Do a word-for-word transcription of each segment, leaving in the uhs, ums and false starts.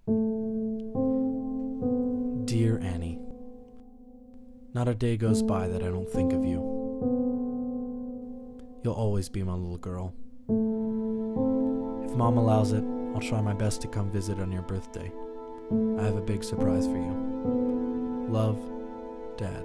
Dear Annie, not a day goes by that I don't think of you. You'll always be my little girl. If Mom allows it, I'll try my best to come visit on your birthday. I have a big surprise for you. Love, Dad.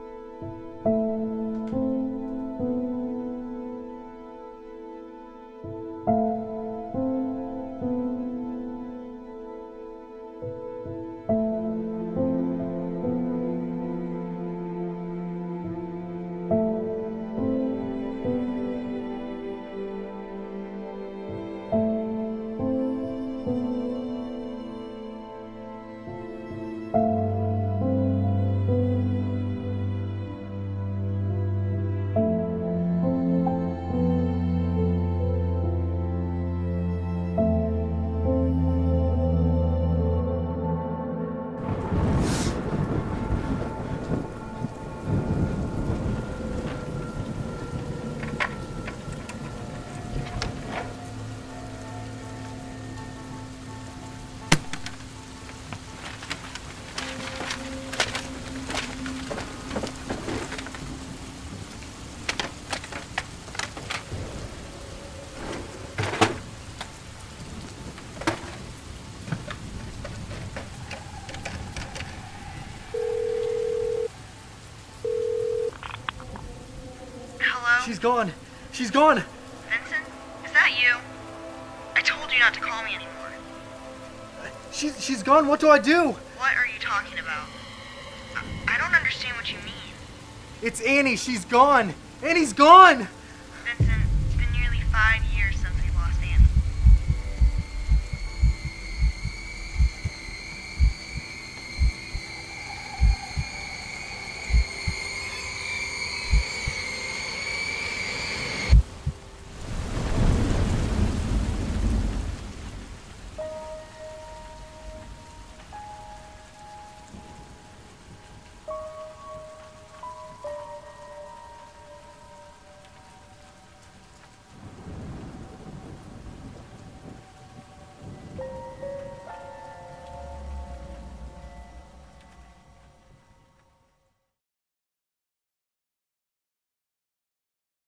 She's gone. She's gone. Vincent, is that you? I told you not to call me anymore. She's she's gone. What do I do? What are you talking about? I, I don't understand what you mean. It's Annie. She's gone. Annie's gone. Vincent, it's been nearly five